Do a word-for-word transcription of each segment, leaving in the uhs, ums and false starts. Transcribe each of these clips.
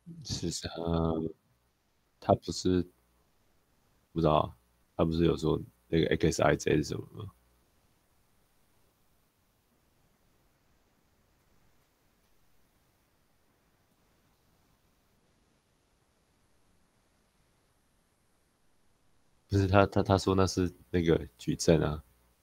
是是，呃，他不是不知道啊，他不是有说那个 X I J 是什么吗？不是他他他说那是那个矩阵啊。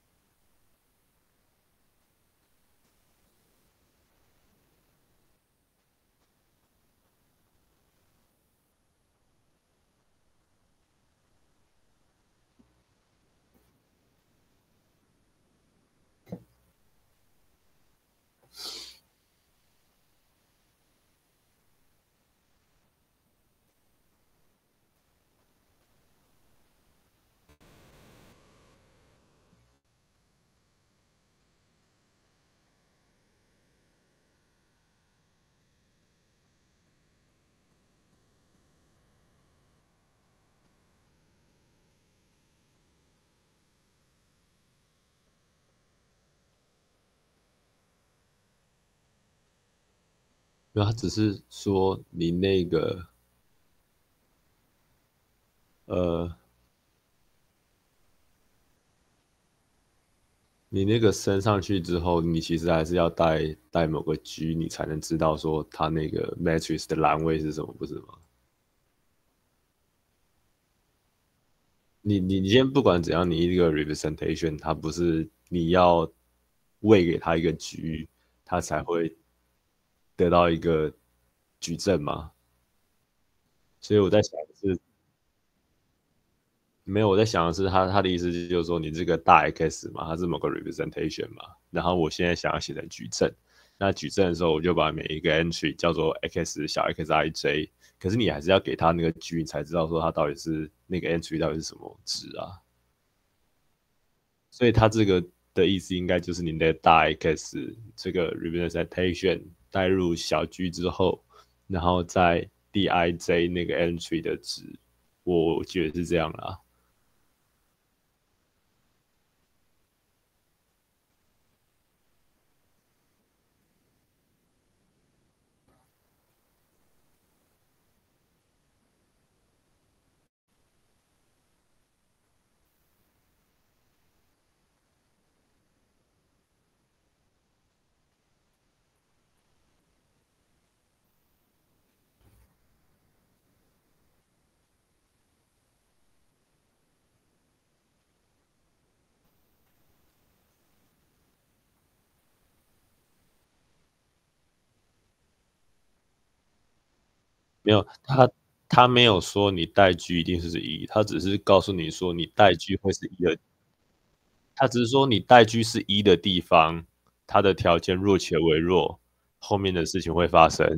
没有，他只是说你那个呃，你那个升上去之后，你其实还是要带带某个 G，你才能知道说它那个 matrix 的栏位是什么，不是吗？你你你今天不管怎样，你一个 representation，它不是你要喂给它一个局，它才会得到一个矩阵吗？所以我在想的是，没有我在想的是他他的意思就是说，你这个大 X 嘛，它是某个 representation 嘛，然后我现在想要写成矩阵，那矩阵的时候，我就把每一个 entry 叫做 X 小 xij，可是你还是要给他那个 G，你才知道说它到底是那个 entry 到底是什么值啊。所以它这个的意思应该就是你的大 X 这个 representation 带入小 G 之后，然后在 dij 那个 entry 的值，我觉得是这样啦。没有，他他没有说你带 G 一定是一，他只是告诉你说你带 G 会是一的，他只是说你带 G 是一的地方，它的条件若且为弱，后面的事情会发生。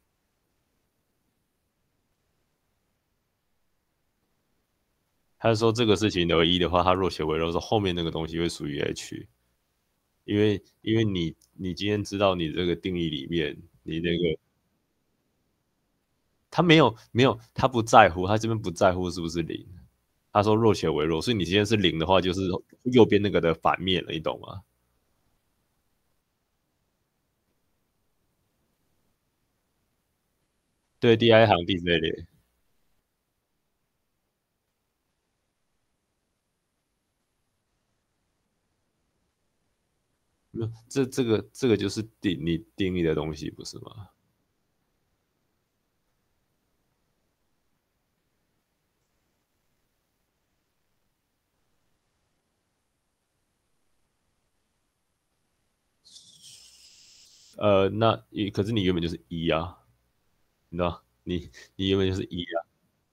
他是说这个事情为一的话，它若且为弱，说后面那个东西会属于 H，因为因为你你今天知道你这个定义里面，你那个他没有没有，他不在乎，他这边不在乎是不是零。他说若且为弱，所以你今天是零的话，就是右边那个的反面了，你懂吗？对，D I 行地之类的。没有，这这个这个就是定你定义的东西，不是吗？呃，那你可是你原本就是一啊，你知道，你你原本就是一啊，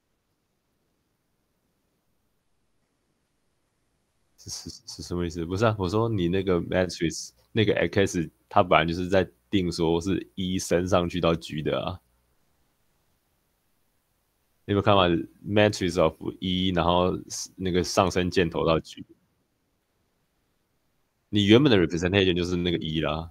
是是是什么意思？不是啊，我说你那个 matrix 那个 x，它本来就是在定说是一升上去到 G 的啊。你有没有看完 matrix of 一，然后那个上升箭头到 G，你原本的 representation 就是那个一啦。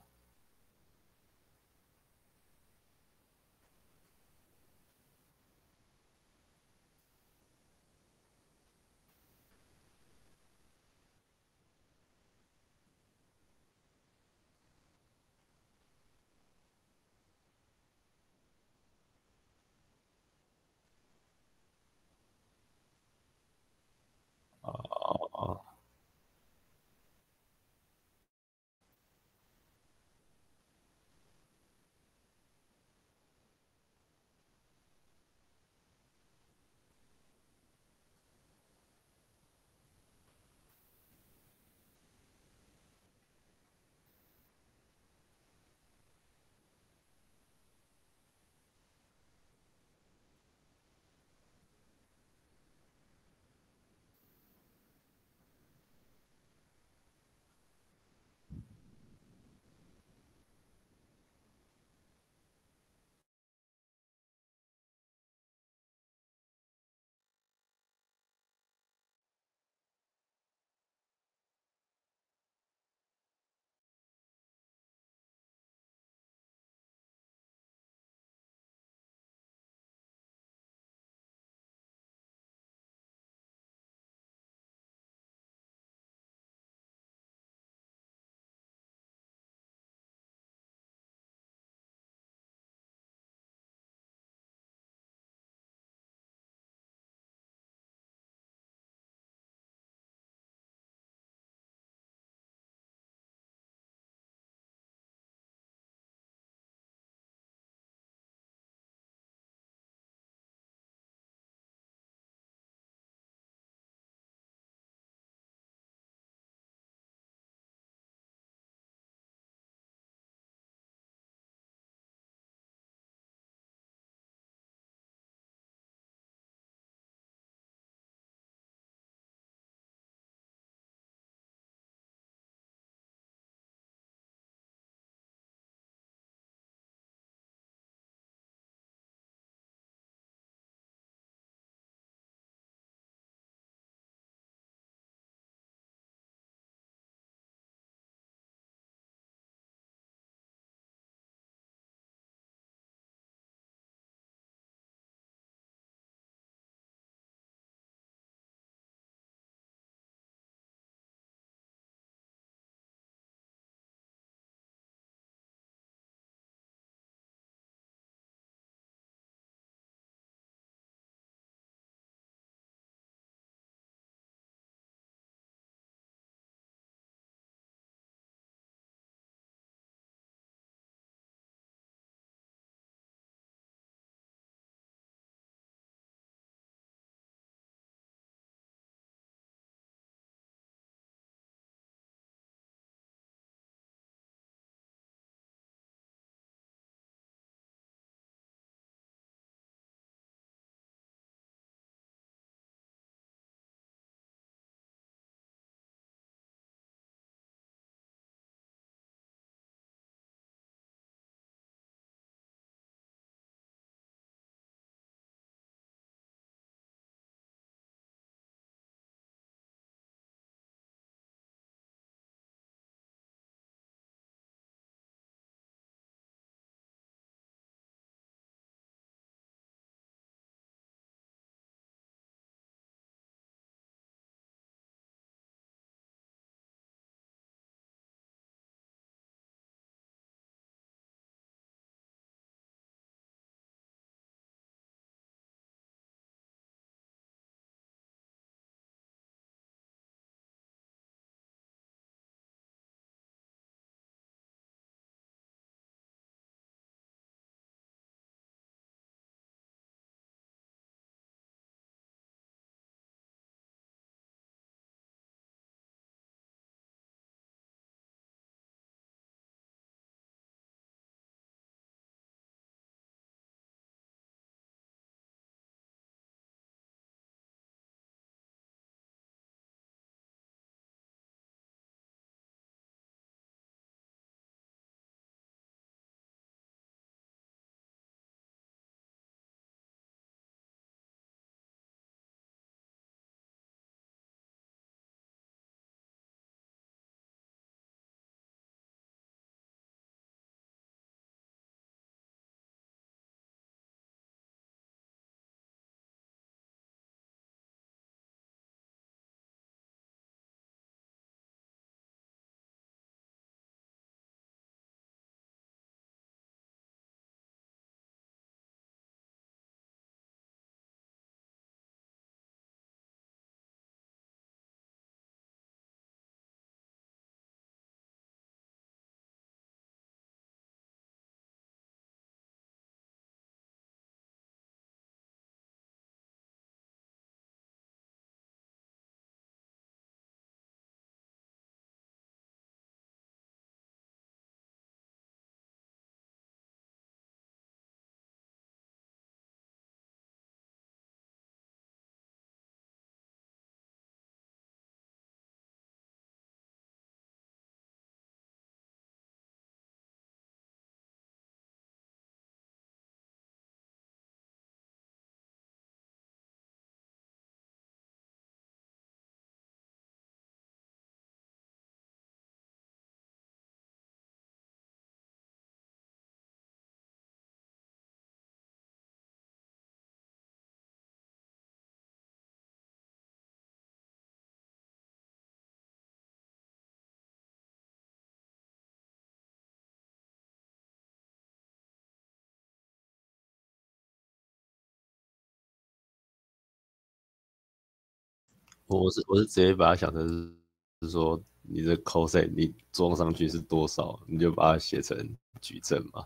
我是我是直接把它想成是是说你的 cos 你装上去是多少，你就把它写成矩阵嘛。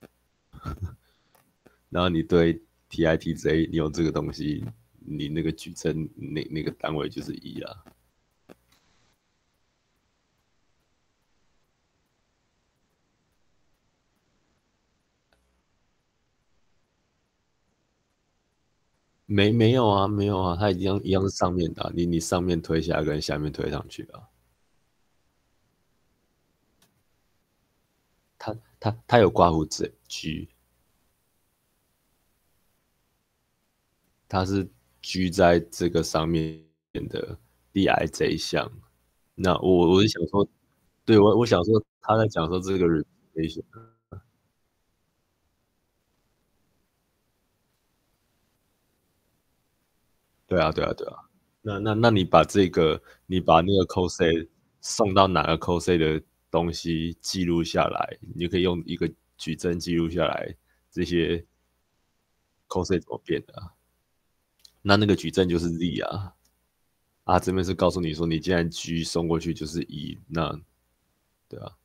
然后你对 T I T J 你有这个东西，你那个矩阵那那个单位就是一啊。没没有啊，没有啊，它一样一样是上面的啊你你上面推下来跟下面推上去啊。它它它有刮胡子 G，它是 G 在这个上面的 D I J 项。那我我是想说，对我我想说他在讲说这个 representation。对啊对啊对啊。那那那你把这个你把那个 cos 送到哪个 cos 的东西记录下来，你就可以用一个矩阵记录下来这些 cos 怎么变的啊。那那个矩阵就是 z 啊。啊这边是告诉你说你既然 G 送过去就是一，那对啊。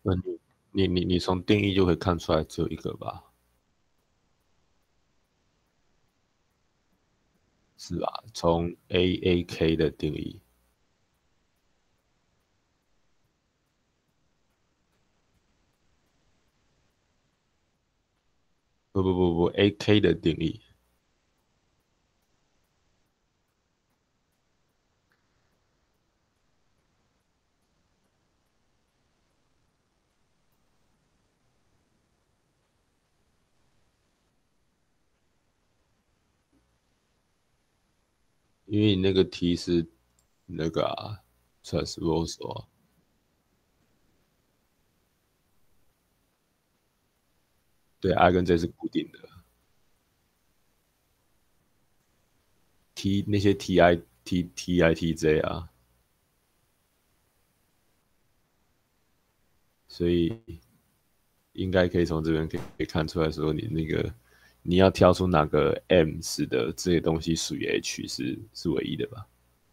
那你你你你从定义就可以看出来只有一个吧？是吧？从 A A K 的定义，不不不不，A K 的定义，因为你那个 T 是那个啊，transversal 啊，对，I 跟 J 是固定的，T 那些 T I T T I T J 啊，所以应该可以从这边可以可以看出来说，你那个你要挑出哪个 M 使得这些东西属于 H 是是唯一的吧？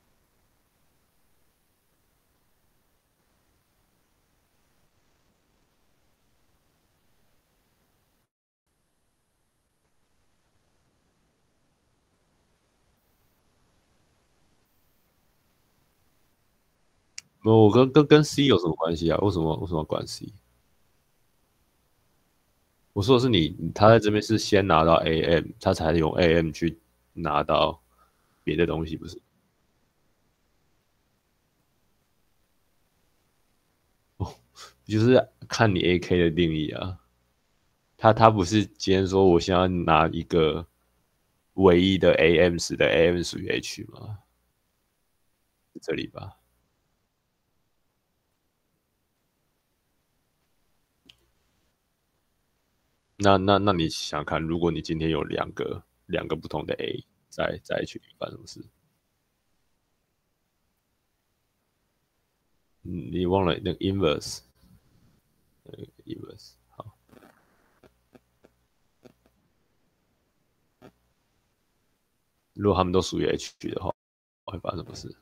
我跟跟跟 C 有什么关系啊？为什么为什么要管 C？我说的是你，他在这边是先拿到 A M，他才用 A M 去拿到别的东西，不是？就是看你 A K 的定义啊。他他不是今天说我想要拿一个唯一的 A M 时的 A M 属于 H 吗？是这里吧？那那那你想看，如果你今天有两个两个不同的 A 在在 H 里发生什么事？嗯你忘了那个 inverse inverse。好，如果他们都属于 H 的话，会发生什么事？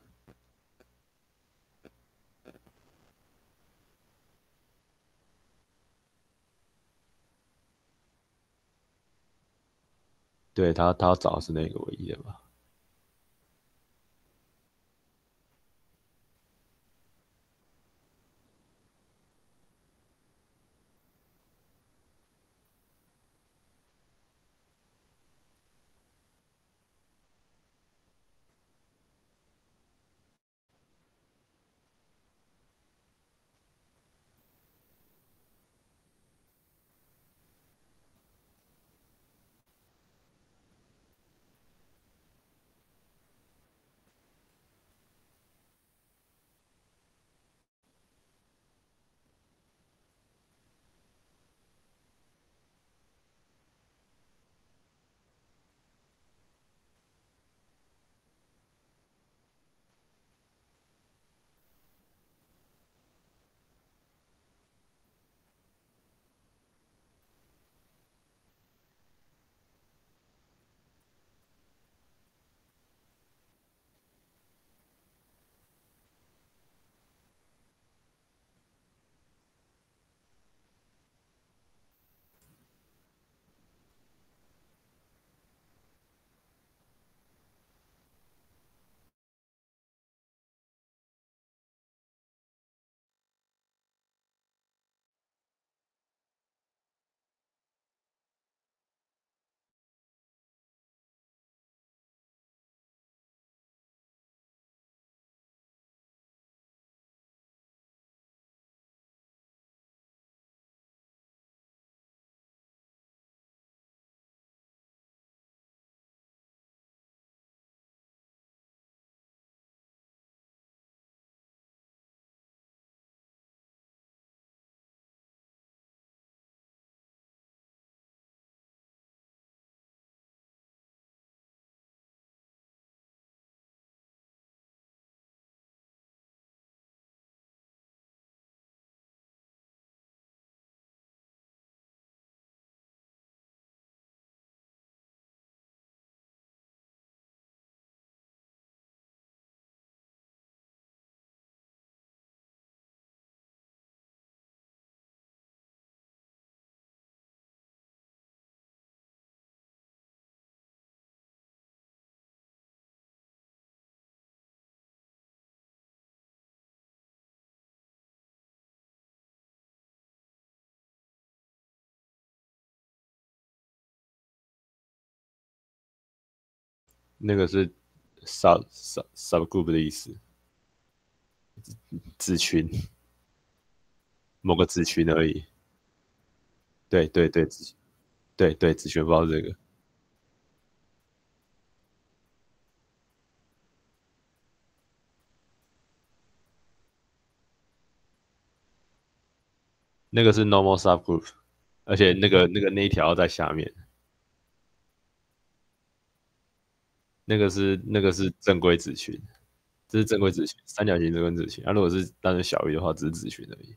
对他他要找的是那个唯一的嘛？ 那个是 sub sub subgroup 的意思，子群，某个子群而已。对对对，子对对子群包这个，那个是 normal subgroup，而且那个那个那一条在下面，那个是那个是正规子群，这是正规子群，三角形正规子群。啊，如果是单纯小于的话，只是子群而已。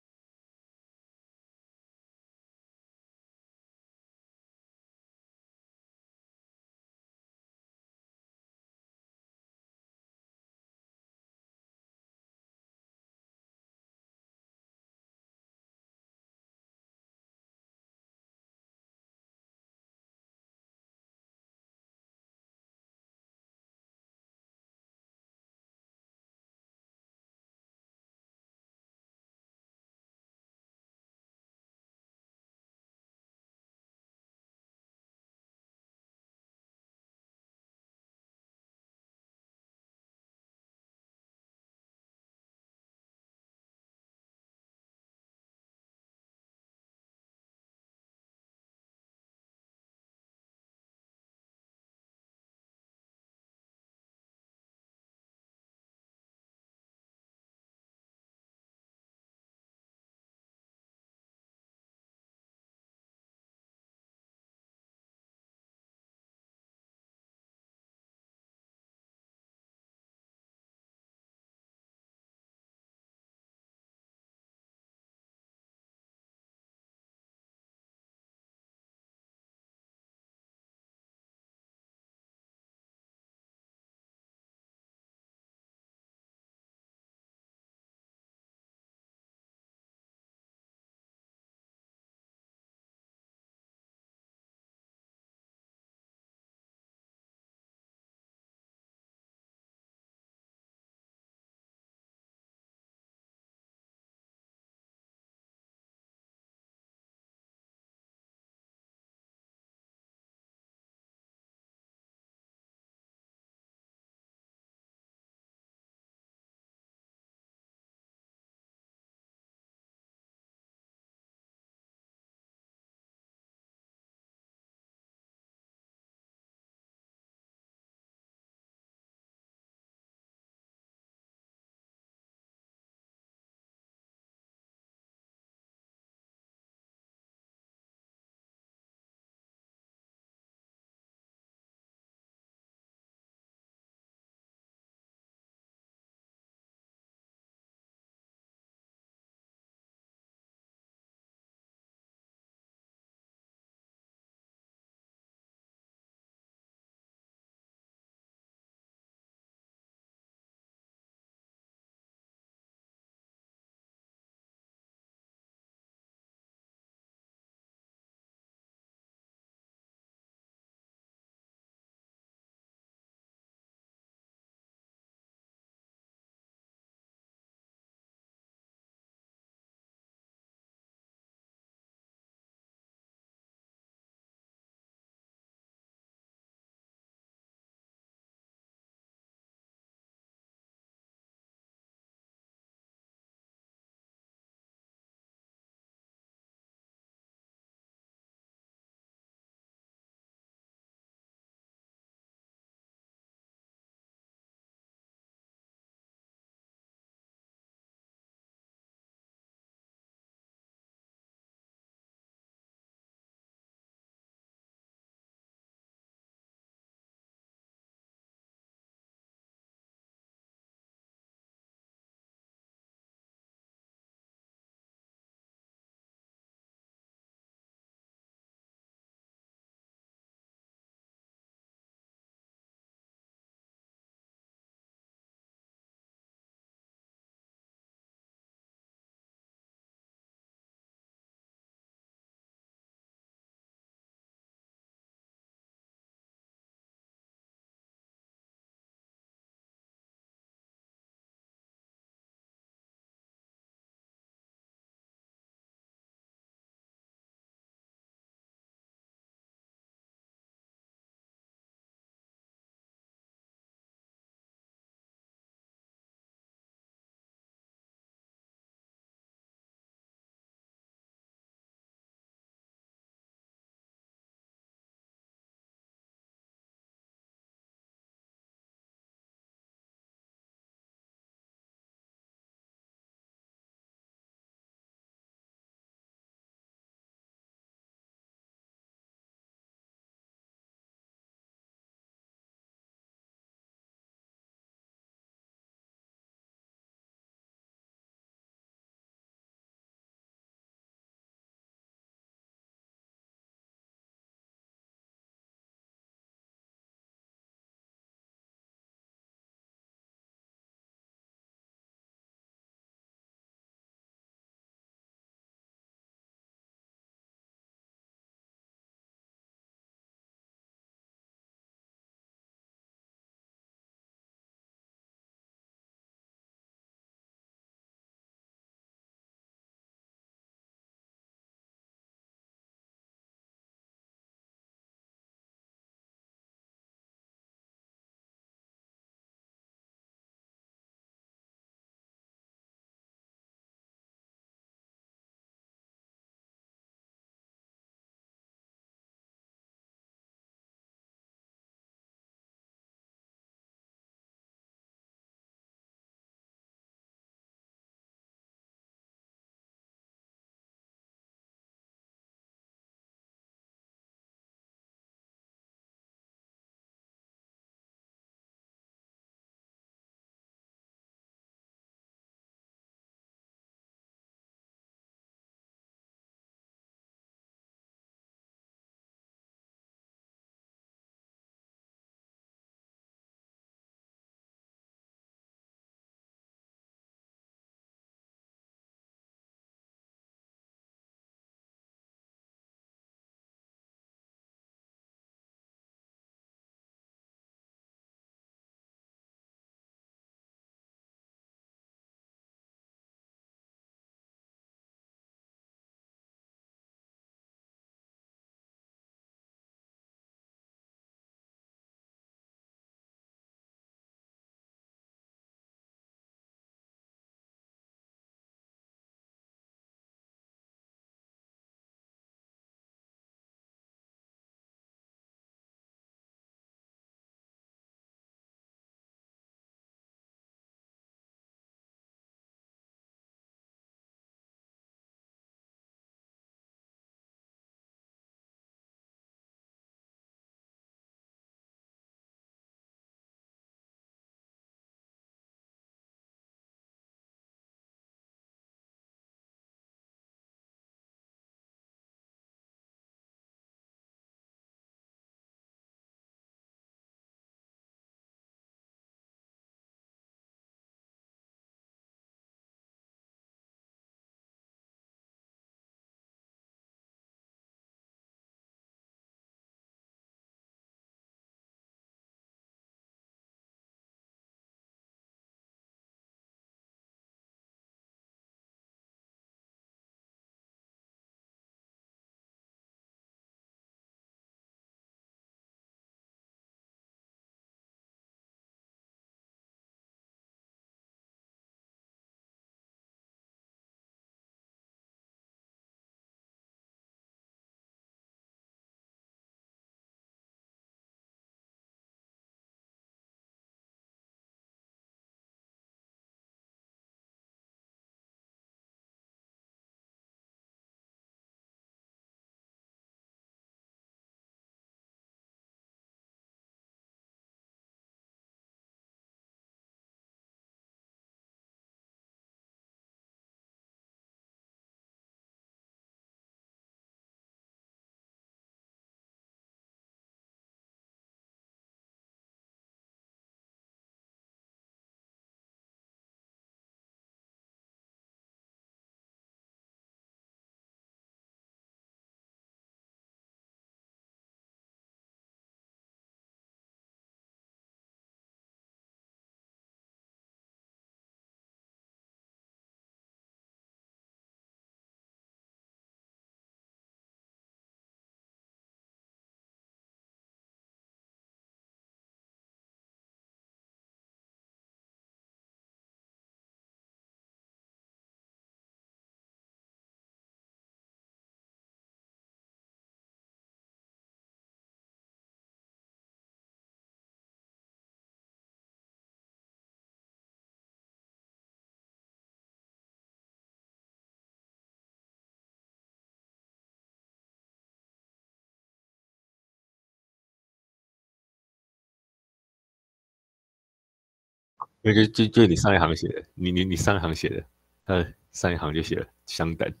那就就就你上一行写的，你你你上一行写的，呃，上一行就写了相等。